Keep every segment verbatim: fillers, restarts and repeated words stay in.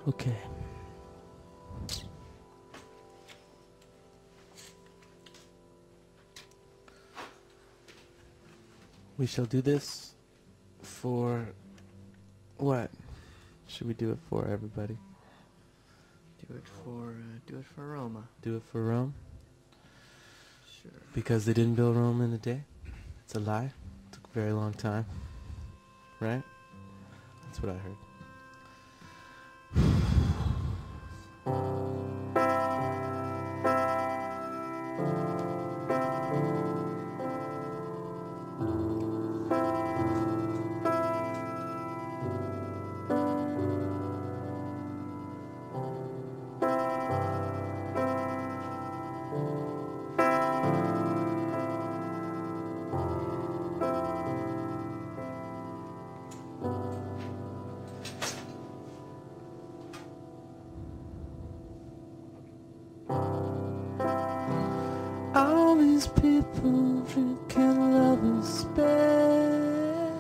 Okay. We shall do this for what? Should we do it for everybody? Do it for uh, do it for Roma. Do it for Rome? Sure. Because they didn't build Rome in a day? It's a lie. It took a very long time. Right? That's what I heard. All these people drinking lovers spare.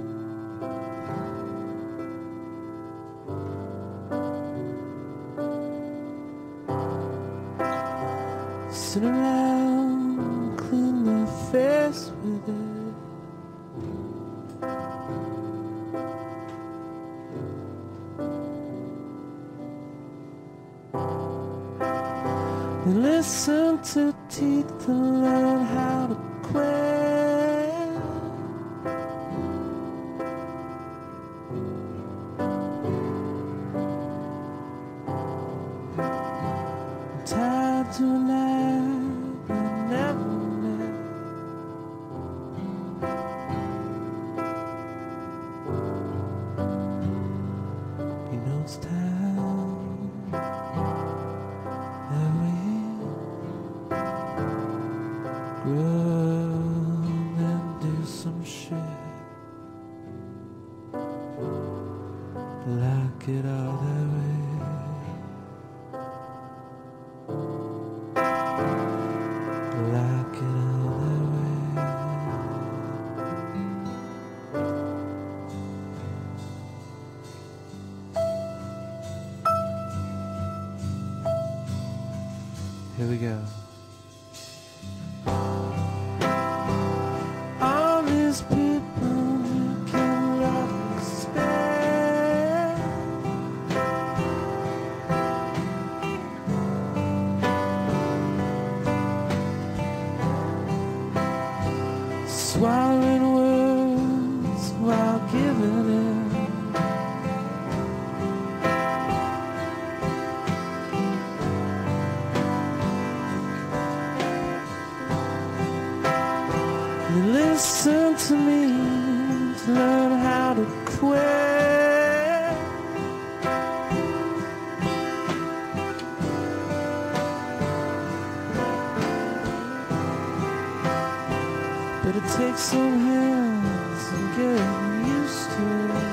Sit around, clean their face with it. They listen to teeth and learn how to quit. I'm tied to a life I never met. You know it's time that we grow and do some shit like it all that way. Like it all that way. Here we go. All these people you can love spare. Swallowing words while giving in. You listen to me to learn how to quit. But it takes some hands and getting used to it.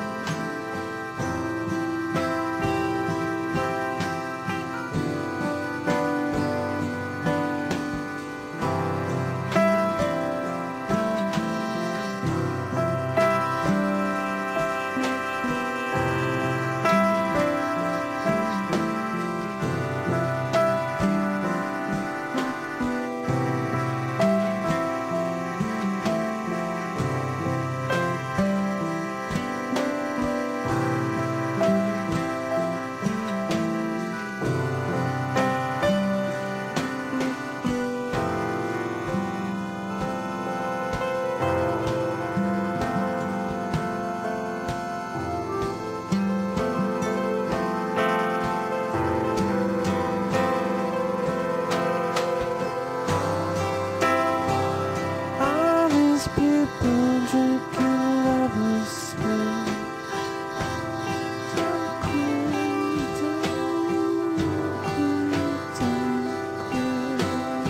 All these people drinking lovers spring. Don't quit, don't quit, don't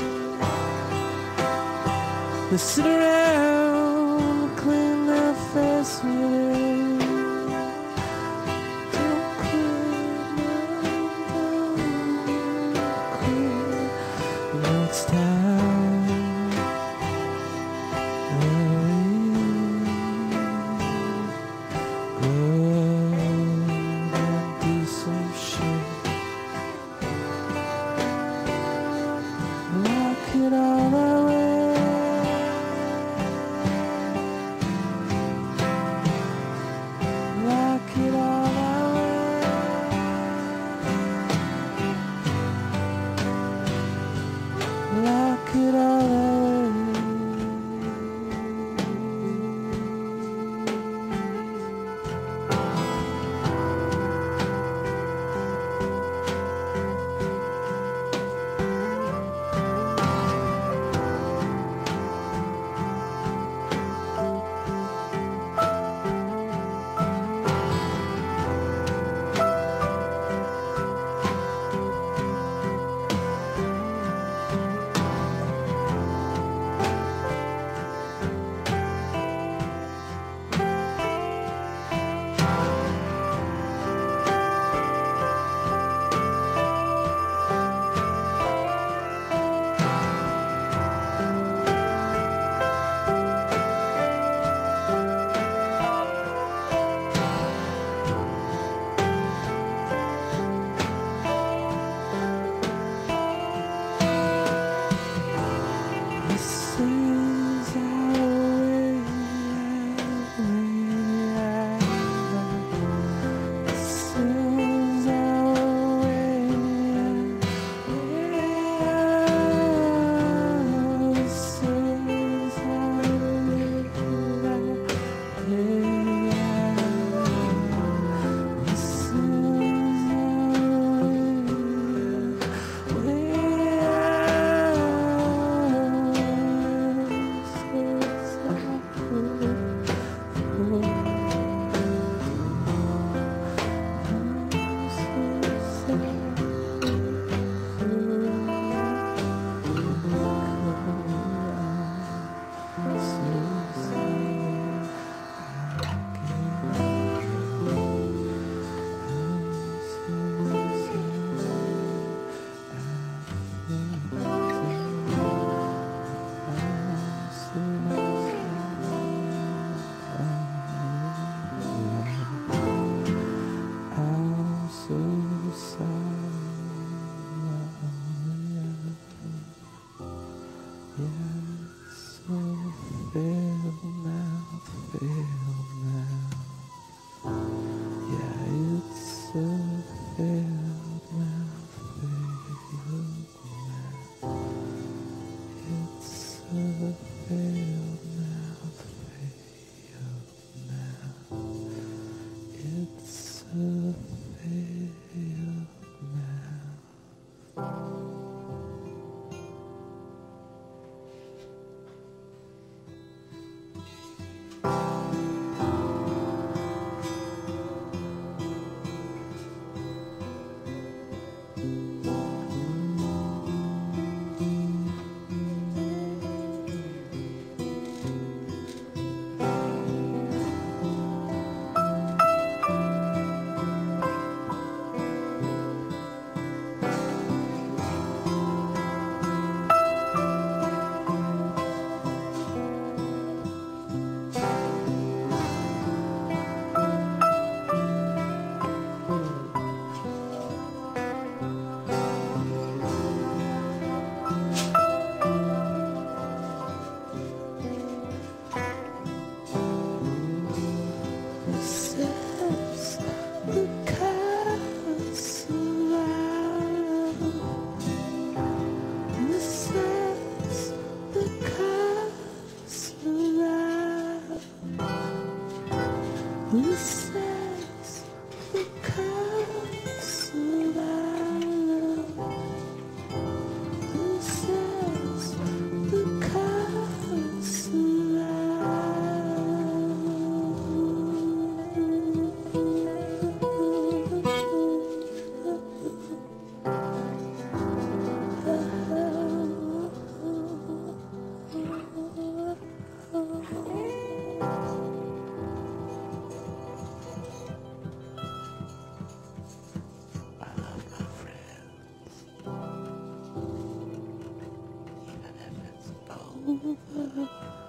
quit. They sit around, clean their face with it. Don't quit, no, don't quit. You know it's time. Go and do some shit. says the castle I love? Who says the castle I love my friends, even if it's over.